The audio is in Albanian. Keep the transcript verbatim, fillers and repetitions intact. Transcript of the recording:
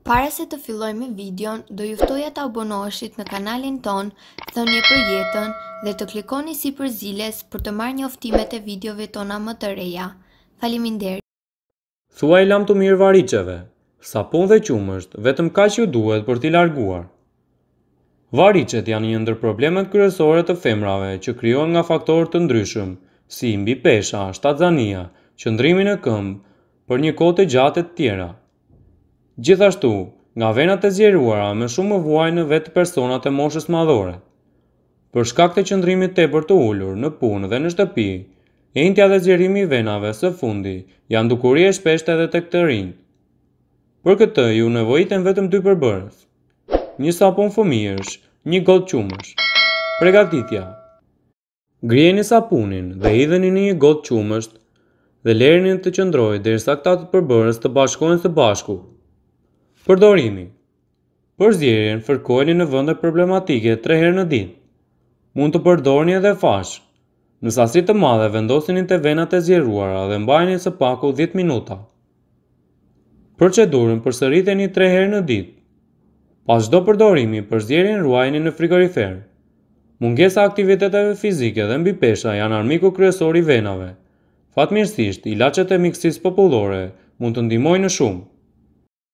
Para se të fillojmë videon, do juftoja të abonoheshit në kanalin ton, thënie për jetën dhe të klikoni sipër ziles për të marrë njoftimet e videove tona më të reja. Faleminderit. Thuaj lam të mirë variqeve, sapun dhe qumësht, vetëm kaq ju duhet për t'i larguar. Variqet janë një ndër problemet kryesore të femrave që krijohen nga faktorë të ndryshëm, si mbi pesha, shtatzania, qëndrimin e këmbë, për një kohë të gjatë e të tjera. Gjithashtu, nga venat e zgjeruara me shumë më vuaj në vetë personat e moshës madhore. Për shkak të qëndrimit tepër të ulur në punë dhe në shtëpi, enjtja dhe zgjerimi i venave së fundi janë dukuri e shpeshtë edhe tek të rinjt. Për këtë ju nevojiten vetëm dy përbërës: një sapun fëmijësh, një gotë qumësh. Përgatitja: ngrijeni sapunin dhe hidheni në një gotë qumësht dhe lërini të qëndrojë derisa këta të përbërës të bashkohen së bashku. Përdorimi: për zgjerjen fërkojeni në vende problematike tre herë në ditë. Mund të përdorni edhe fash. Në sasi të madhe vendosini te venat e zgjeruara dhe mbajini së paku dhjetë minuta. Procedurën përsëriteni tre herë në ditë. Pas çdo përdorimi, përzgjerjen ruajini në frigorifer. Mungesa e aktiviteteve fizike dhe mbi pesha janë armiku kryesor i venave. Fatmirësisht, ilaçet e mjekësisë popullore mund të ndihmojnë shumë.